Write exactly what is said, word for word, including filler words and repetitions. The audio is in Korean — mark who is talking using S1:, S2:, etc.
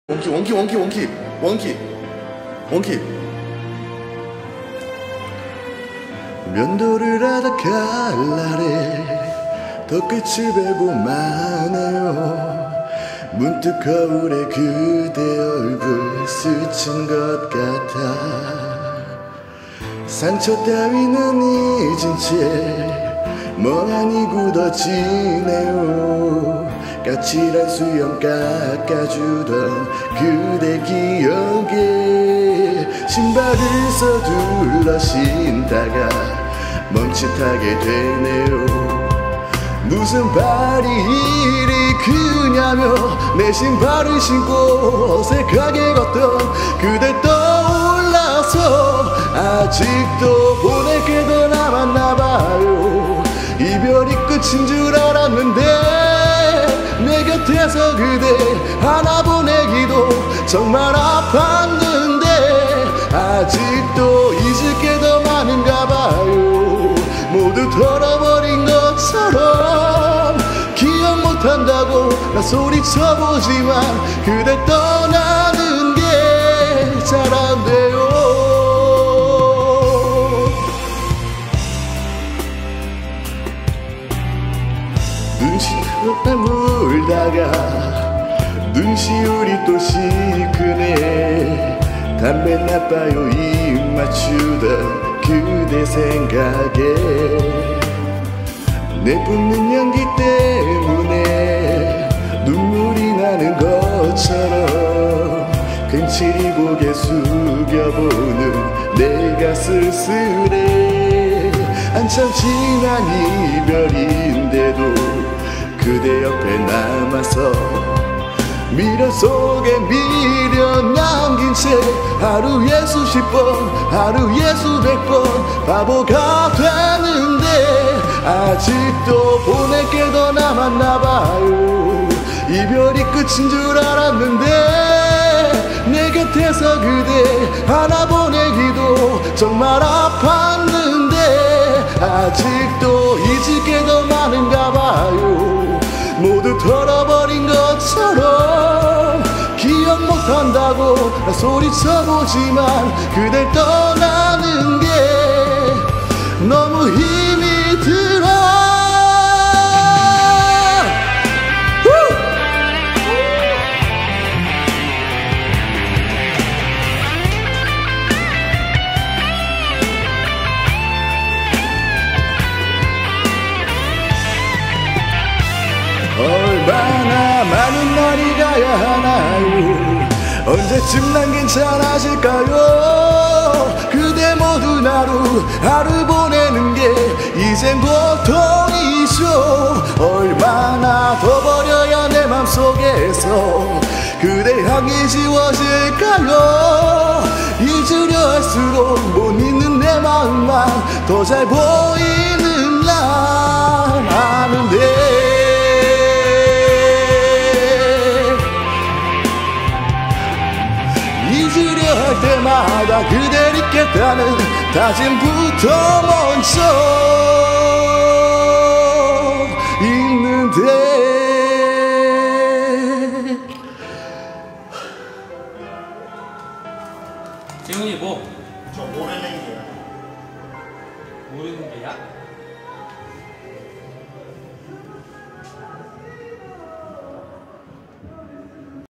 S1: 원키 원키 원키 원키 원키 원키 면도를 하다 칼날에 덧끝을 베고만 해요. 문득 거울에 그대 얼굴 스친 것 같아. 상처 따위는 잊은 채 멍하니 굳어지네요. 까칠한 수염 깎아주던 그대 기억에 신발을 서둘러 신다가 멈칫하게 되네요. 무슨 발이 이리 크냐며 내 신발을 신고 어색하게 걷던 그대 떠올라서 아직도 보낼 게 더 남았나봐요. 이별이 끝인 줄 알았는데 내 곁에서 그대 하나 보내기도 정말 아팠는데 아직도 잊을 게 더 많은가 봐요. 모두 털어버린 것처럼 기억 못한다고 나 소리쳐보지만 그대 떠나는 게 잘 안 돼요. 눈시울에 물다가 눈시울이 또 시큰해. 담배 나빠요 입 맞추던 그대 생각에 내뿜는 연기 때문에 눈물이 나는 것처럼 근칠히 고개 숙여보는 내가 쓸쓸해. 한참 지난 이별인데도 그대 옆에 남아서 미련 속에 미련 남긴 채 하루에 수십 번 하루에 수백 번 바보가 되는데 아직도 보낼 게 더 남았나봐요. 이별이 끝인 줄 알았는데 내 곁에서 그대 하나 보내기도 정말 아팠는데 아직도 잊을 게 더 많은가 봐요. 모두 털어버린 것처럼 기억 못한다고 나 소리쳐보지만 그댈 떠나는 게 너무 힘이 들어. 얼마나 많은 날이 가야 하나요? 언제쯤 난 괜찮아질까요? 그대 모든 하루 하루 보내는 게 이젠 고통이죠. 얼마나 더 버려야 내 맘속에서 그대 향이 지워질까요? 잊으려 할수록 못 잊는 내 마음만 더 잘 보이는 날 아는데 잊으려 할 때마다 그댈 잊겠다는 다짐부터 먼저 있는데
S2: 재훈이 뭐?
S3: 저 모르는 게야.
S2: 모르는 게야?